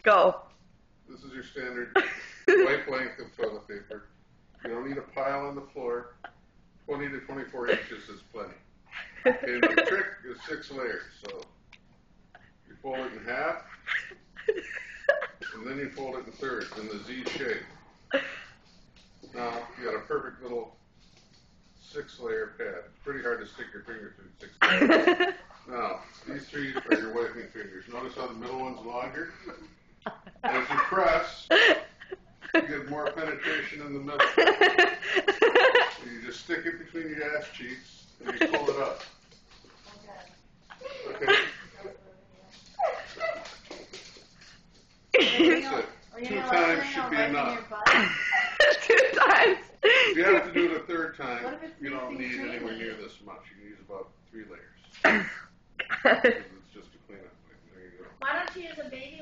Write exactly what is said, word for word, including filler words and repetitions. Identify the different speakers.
Speaker 1: Go.
Speaker 2: This is your standard wipe length of toilet paper. You don't need a pile on the floor. twenty to twenty-four inches is plenty. Okay, now the trick is six layers. So you fold it in half, and then you fold it in thirds in the Z shape. Now you got a perfect little six-layer pad. It's pretty hard to stick your finger through six layers. Now, these three are your wiping fingers. Notice how the middle one's longer? As you press, you get more penetration in the middle. So you just stick it between your ass cheeks and you pull it up. Okay? That's it. Two times should be enough.
Speaker 1: Two times.
Speaker 2: If you have to do it a third time, you don't need anywhere near this much. You can use about three layers.